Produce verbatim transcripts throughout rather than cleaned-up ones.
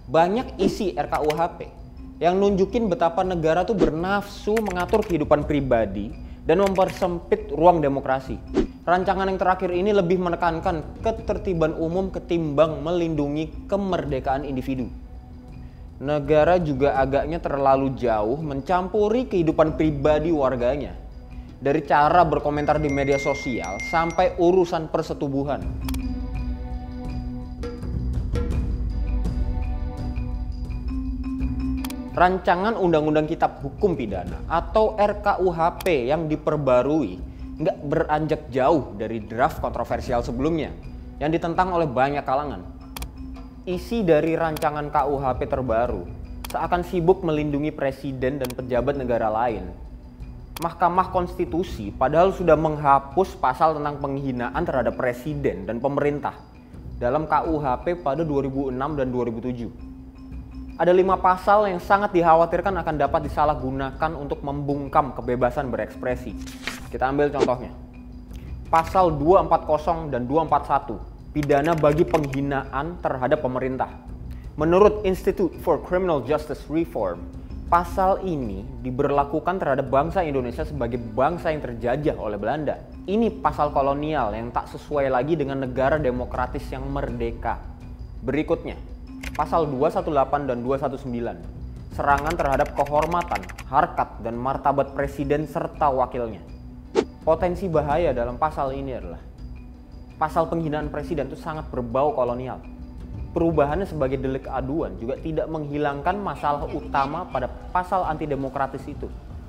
Banyak isi R K U H P yang nunjukin betapa negara tuh bernafsu mengatur kehidupan pribadi dan mempersempit ruang demokrasi. Rancangan yang terakhir ini lebih menekankan ketertiban umum ketimbang melindungi kemerdekaan individu. Negara juga agaknya terlalu jauh mencampuri kehidupan pribadi warganya. Dari cara berkomentar di media sosial sampai urusan persetubuhan. Rancangan Undang-Undang Kitab Hukum Pidana atau R K U H P yang diperbarui nggak beranjak jauh dari draft kontroversial sebelumnya yang ditentang oleh banyak kalangan. Isi dari rancangan K U H P terbaru seakan sibuk melindungi presiden dan pejabat negara lain. Mahkamah Konstitusi padahal sudah menghapus pasal tentang penghinaan terhadap presiden dan pemerintah dalam K U H P pada dua ribu enam dan dua ribu tujuh. Ada lima pasal yang sangat dikhawatirkan akan dapat disalahgunakan untuk membungkam kebebasan berekspresi. Kita ambil contohnya. Pasal dua ratus empat puluh dan dua ratus empat puluh satu, pidana bagi penghinaan terhadap pemerintah. Menurut Institute for Criminal Justice Reform, pasal ini diberlakukan terhadap bangsa Indonesia sebagai bangsa yang terjajah oleh Belanda. Ini pasal kolonial yang tak sesuai lagi dengan negara demokratis yang merdeka. Berikutnya, pasal dua ratus delapan belas dan dua ratus sembilan belas, serangan terhadap kehormatan, harkat, dan martabat presiden serta wakilnya. Potensi bahaya dalam pasal ini adalah pasal penghinaan presiden itu sangat berbau kolonial. Perubahannya sebagai delik aduan juga tidak menghilangkan masalah utama pada pasal antidemokratis itu.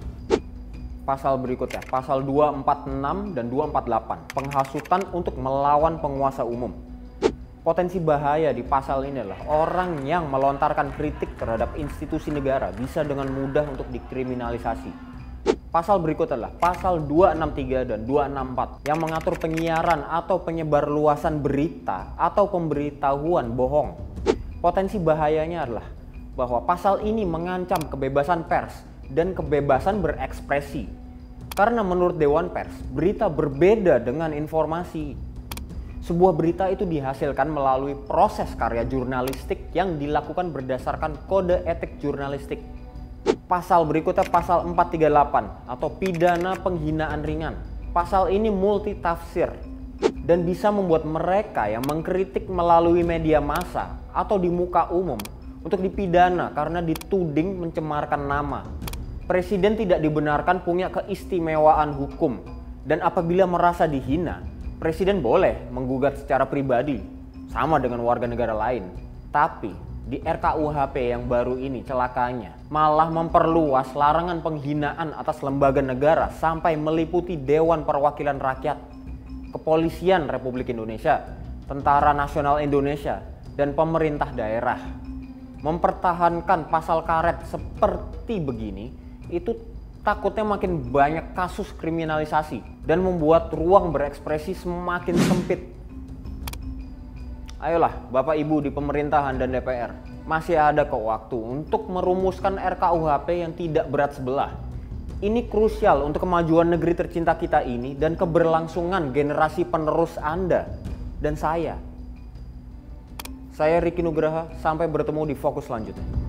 Pasal berikutnya, pasal dua ratus empat puluh enam dan dua ratus empat puluh delapan, penghasutan untuk melawan penguasa umum. Potensi bahaya di pasal ini adalah orang yang melontarkan kritik terhadap institusi negara bisa dengan mudah untuk dikriminalisasi. Pasal berikut adalah pasal dua ratus enam puluh tiga dan dua ratus enam puluh empat yang mengatur penyiaran atau penyebarluasan berita atau pemberitahuan bohong. Potensi bahayanya adalah bahwa pasal ini mengancam kebebasan pers dan kebebasan berekspresi. Karena menurut Dewan Pers, berita berbeda dengan informasi. Sebuah berita itu dihasilkan melalui proses karya jurnalistik yang dilakukan berdasarkan kode etik jurnalistik. Pasal berikutnya pasal empat ratus tiga puluh delapan atau pidana penghinaan ringan. Pasal ini multitafsir dan bisa membuat mereka yang mengkritik melalui media massa atau di muka umum untuk dipidana karena dituding mencemarkan nama. Presiden tidak dibenarkan punya keistimewaan hukum dan apabila merasa dihina, Presiden boleh menggugat secara pribadi, sama dengan warga negara lain. Tapi di R K U H P yang baru ini celakanya malah memperluas larangan penghinaan atas lembaga negara sampai meliputi Dewan Perwakilan Rakyat, Kepolisian Republik Indonesia, Tentara Nasional Indonesia, dan pemerintah daerah. Mempertahankan pasal karet seperti begini itu takutnya makin banyak kasus kriminalisasi dan membuat ruang berekspresi semakin sempit. Ayolah Bapak Ibu di pemerintahan dan D P R, masih ada kok waktu untuk merumuskan R K U H P yang tidak berat sebelah. Ini krusial untuk kemajuan negeri tercinta kita ini dan keberlangsungan generasi penerus Anda dan saya. Saya Ricky Nugraha, sampai bertemu di Fokus selanjutnya.